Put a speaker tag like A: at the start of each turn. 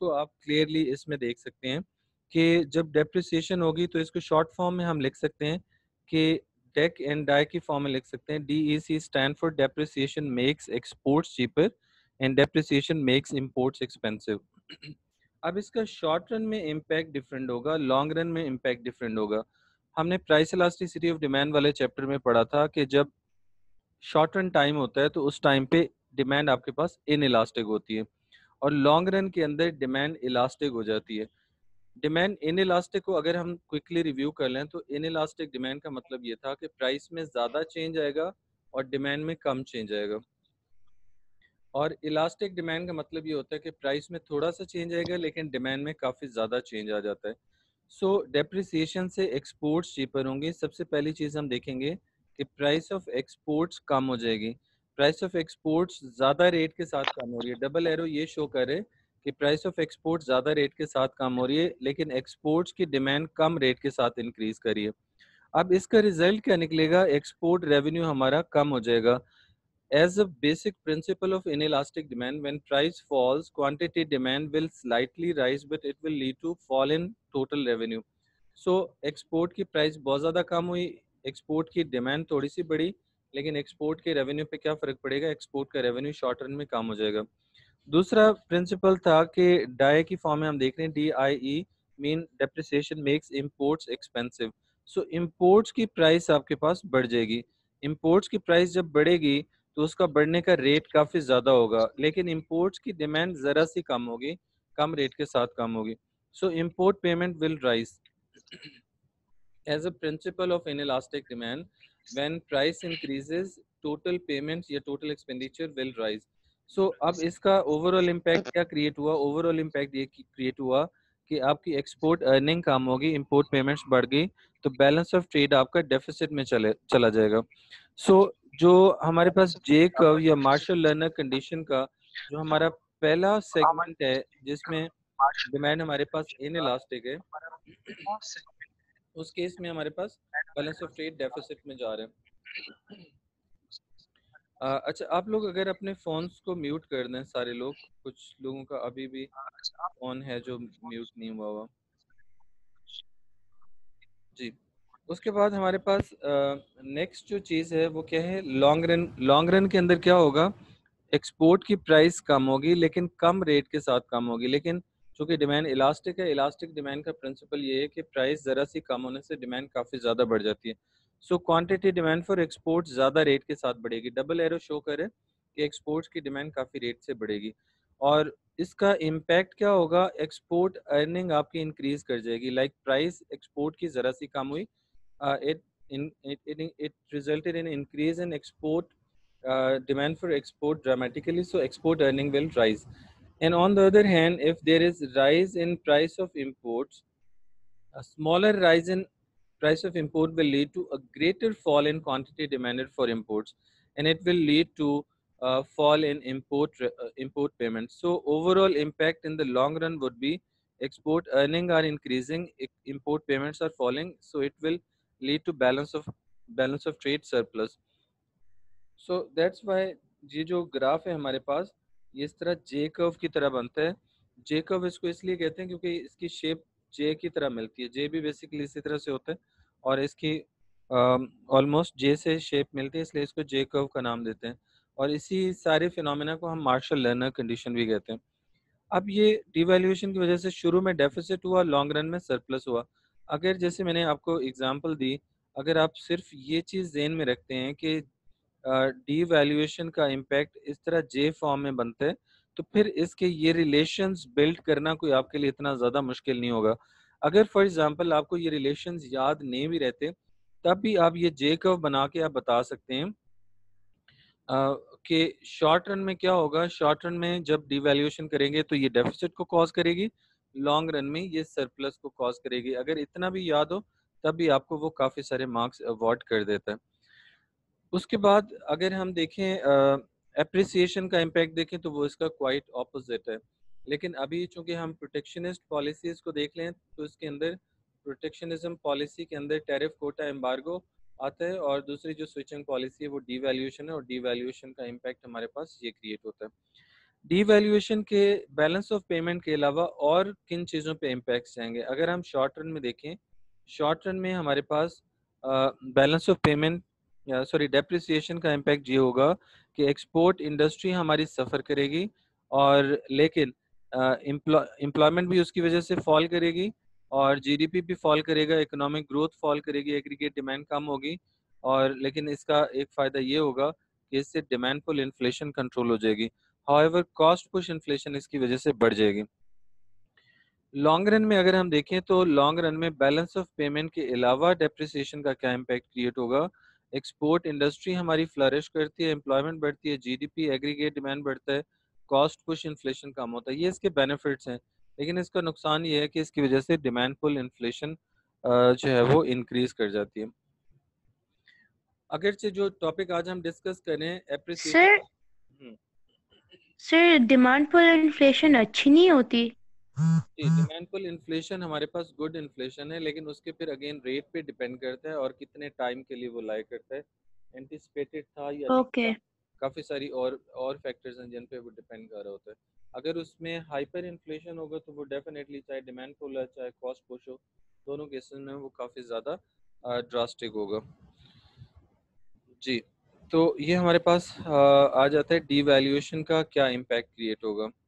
A: को आप क्लियरली इसमें देख सकते हैं कि जब डेप्रिसिएशन होगी तो इसको शॉर्ट फॉर्म में हम लिख सकते हैं कि डेक एंड डाई की फॉर्म में लिख सकते हैं DEC stand for depreciation makes exports cheaper and depreciation makes imports expensive. अब इसका शॉर्ट रन में इम्पैक्ट डिफरेंट होगा, लॉन्ग रन में इम्पैक्ट डिफरेंट होगा। हमने प्राइस इलास्टिसिटी ऑफ डिमांड वाले चैप्टर में पढ़ा था कि जब शॉर्ट रन टाइम होता है तो उस टाइम पे डिमांड आपके पास इन इलास्टिक होती है और लॉन्ग रन के अंदर डिमांड इलास्टिक हो जाती है। डिमांड इन इलास्टिक को अगर हम क्विकली रिव्यू कर लें तो इन इलास्टिक डिमांड का मतलब ये था कि प्राइस में ज़्यादा चेंज आएगा और डिमांड में कम चेंज आएगा, और इलास्टिक डिमांड का मतलब ये होता है कि प्राइस में थोड़ा सा चेंज आएगा लेकिन डिमांड में काफ़ी ज़्यादा चेंज आ जाता है। सो डेप्रिसिएशन से एक्सपोर्ट्स चीपर होंगे। सबसे पहली चीज़ हम देखेंगे कि प्राइस ऑफ एक्सपोर्ट्स कम हो जाएगी। प्राइस ऑफ एक्सपोर्ट्स ज़्यादा रेट के साथ कम हो रही है, डबल एरो ये शो करे कि प्राइस ऑफ एक्सपोर्ट्स ज़्यादा रेट के साथ कम हो रही है लेकिन एक्सपोर्ट्स की डिमांड कम रेट के साथ इंक्रीज कर रही है। अब इसका रिजल्ट क्या निकलेगा, एक्सपोर्ट रेवेन्यू हमारा कम हो जाएगा। As a basic principle of inelastic demand, when price falls, quantity demand will slightly rise, but it will lead to fall in total revenue. So export की प्राइस बहुत ज़्यादा कम हुई, एक्सपोर्ट की डिमांड थोड़ी सी बढ़ी, लेकिन एक्सपोर्ट के रेवेन्यू पे क्या फ़र्क पड़ेगा, एक्सपोर्ट का रेवेन्यू शॉर्ट रन में कम हो जाएगा। दूसरा प्रिंसिपल था कि डाई की फॉर्म में हम देख रहे हैं DIE mean depreciation makes imports expensive. So imports की प्राइस आपके पास बढ़ जाएगी। इंपोर्ट्स की प्राइस जब बढ़ेगी तो उसका बढ़ने का रेट काफ़ी ज़्यादा होगा, लेकिन इंपोर्ट्स की डिमांड ज़रा सी कम होगी, कम रेट के साथ कम होगी। So import payment will rise. As a principle of inelastic demand, when price increases, total payments या total expenditure will rise. So अब इसका ओवरऑल इम्पैक्ट क्या क्रिएट हुआ, ओवरऑल इम्पैक्ट ये क्रिएट हुआ कि आपकी एक्सपोर्ट अर्निंग कम होगी, इंपोर्ट पेमेंट्स बढ़ गई, तो बैलेंस ऑफ ट्रेड आपका डेफिसिट में चला जाएगा। सो जो हमारे पास जे कर्व या मार्शल लर्नर कंडीशन का जो हमारा पहला सेगमेंट है जिसमें डिमांड हमारे पास इन इलास्टिक है, उस केस में हमारे पास बैलेंस ऑफ ट्रेड डेफिसिट में जा रहे हैं। अच्छा, आप लोग अगर अपने फ़ोन्स को म्यूट कर दें सारे लोग, कुछ लोगों का अभी भी ऑन है जो म्यूट नहीं हुआ हुआ। जी। उसके बाद हमारे पास नेक्स्ट जो चीज़ है वो क्या है, लॉन्ग रन। लॉन्ग रन के अंदर क्या होगा, एक्सपोर्ट की प्राइस कम होगी लेकिन कम रेट के साथ कम होगी, लेकिन चूंकि डिमांड इलास्टिक है, इलास्टिक डिमांड का प्रिंसिपल ये है कि प्राइस ज़रा सी कम होने से डिमांड काफ़ी ज़्यादा बढ़ जाती है। So quantity demand for export ज़्यादा रेट के साथ बढ़ेगी, डबल एरो शो करे कि एक्सपोर्ट्स की डिमांड काफ़ी रेट से बढ़ेगी, और इसका इम्पैक्ट क्या होगा, एक्सपोर्ट अर्निंग आपकी इंक्रीज कर जाएगी। लाइक प्राइस एक्सपोर्ट की ज़रा सी कम हुई, it it resulted in increase in export demand for export dramatically, so export earning will rise. And on the other hand, if there is rise in price of imports, a smaller rise in price of import will lead to a greater fall in quantity demanded for imports, and it will lead to fall in import payments. So overall impact in the long run would be export earning are increasing, import payments are falling, so it will lead to balance of trade surplus. So that's why ये जो graph है हमारे पास, ये इस तरह J curve की तरह बनता है। जे कर्व इसको इसलिए कहते हैं क्योंकि इसकी शेप जे की तरह मिलती है, जे भी बेसिकली इसी तरह से होता है और इसकी ऑलमोस्ट जे से शेप मिलती है, इसलिए इसको जे कर्व का नाम देते हैं, और इसी सारे फिनोमेना को हम मार्शल लर्नर कंडीशन भी कहते हैं। अब ये डिवैल्यूएशन की वजह से शुरू में डेफिसिट हुआ, लॉन्ग रन में सरप्लस हुआ। अगर जैसे मैंने आपको एग्जांपल दी, अगर आप सिर्फ ये चीज़ ज़हन में रखते हैं कि डीवैल्यूएशन का इम्पैक्ट इस तरह जे फॉर्म में बनता है, तो फिर इसके ये रिलेशंस बिल्ड करना कोई आपके लिए इतना ज़्यादा मुश्किल नहीं होगा। अगर फॉर एग्जांपल आपको ये रिलेशंस याद नहीं भी रहते, तब भी आप ये जे कर्व बना के आप बता सकते हैं कि शॉर्ट रन में क्या होगा। शॉर्ट रन में जब डिवैल्यूएशन करेंगे तो ये डेफिसिट को कॉज करेगी, लॉन्ग रन में ये सरप्लस को कॉज करेगी। अगर इतना भी याद हो तब भी आपको वो काफ़ी सारे मार्क्स अवॉर्ड कर देता है। उसके बाद अगर हम देखें एप्रिसिएशन का इम्पैक्ट देखें तो वो इसका क्वाइट ऑपोजिट है, लेकिन अभी चूंकि हम प्रोटेक्शनिस्ट पॉलिसीज़ को देख लें तो इसके अंदर प्रोटेक्शनिज्म पॉलिसी के अंदर टैरिफ कोटा एम्बार्गो आता है, और दूसरी जो स्विचिंग पॉलिसी है वो डीवैल्यूएशन है, और डीवैल्यूएशन का इम्पैक्ट हमारे पास ये क्रिएट होता है। डीवैल्यूएशन के बैलेंस ऑफ पेमेंट के अलावा और किन चीज़ों पे इम्पैक्ट्स जाएंगे? अगर हम शॉर्ट रन में देखें, शॉर्ट रन में हमारे पास बैलेंस ऑफ पेमेंट या सॉरी डेप्रिसिएशन का इम्पैक्ट ये होगा कि एक्सपोर्ट इंडस्ट्री हमारी सफ़र करेगी, और लेकिन एम्प्लॉयमेंट भी उसकी वजह से फॉल करेगी, और जीडीपी भी फॉल करेगा, इकोनॉमिक ग्रोथ फॉल करेगी, एग्रीगेट डिमांड कम होगी, और लेकिन इसका एक फ़ायदा ये होगा कि इससे डिमांड पुल इन्फ्लेशन कंट्रोल हो जाएगी। हाउएवर कॉस्ट पुश इन्फ्लेशन इसकी वजह से बढ़ जाएगी। लॉन्ग रन में अगर हम देखें तो लॉन्ग रन में बैलेंस ऑफ पेमेंट के अलावा डेप्रिसिएशन का क्या इम्पैक्ट क्रिएट होगा? एक्सपोर्ट इंडस्ट्री हमारी फ्लरिश करती है, एम्प्लॉयमेंट बढ़ती है, जीडीपी एग्रीगेट डिमांड बढ़ता है, कॉस्ट पुश इन्फ्लेशन कम होता है। ये इसके बेनिफिट्स हैं, लेकिन इसका नुकसान ये है कि इसकी वजह से डिमांड पुल इन्फ्लेशन जो है वो इंक्रीज कर जाती है। अगरचे जो टॉपिक आज हम डिस्कस करें
B: sir
A: appreciation.
B: Sir demand pull inflation अच्छी नहीं होती।
A: जी, डिमांड पुल इन्फ्लेशन हमारे पास गुड इन्फ्लेशन है, लेकिन उसके फिर अगेन रेट पे डिपेंड करता है और कितने टाइम के लिए वो लाई करता है, एंटिसिपेटेड था या नहीं
B: ओके।
A: था। काफ़ी सारी और फैक्टर्स हैं जिन पे वो डिपेंड कर रहा होता है। अगर उसमें हाइपर इन्फ्लेशन होगा तो वो डेफिनेटली, चाहे डिमांड पुल है चाहे कॉस्ट पुश हो, दोनों केसेस में वो काफ़ी ज़्यादा ड्रास्टिक होगा। जी, तो ये हमारे पास आ जाता है डीवैल्यूएशन का क्या इम्पैक्ट क्रिएट होगा।